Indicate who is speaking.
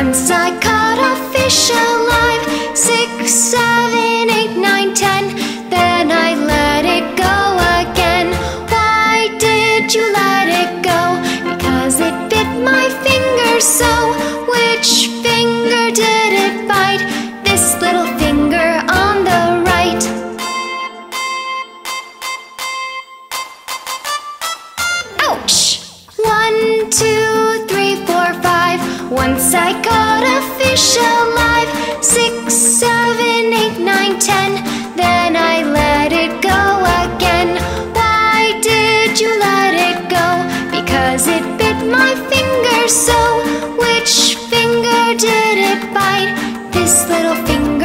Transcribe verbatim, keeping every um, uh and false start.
Speaker 1: Once I caught a fish alive. Six, seven, eight, nine, ten. Then I let it go again. Why did you let it go? Because it bit my finger so. Which finger did it bite? This little finger on the right. Ouch! One, two, three, four, five. Once I caught a fish alive. Six, seven, eight, nine, ten. Then I let it go again. Why did you let it go? Because it bit my finger so. Which finger did it bite? This little finger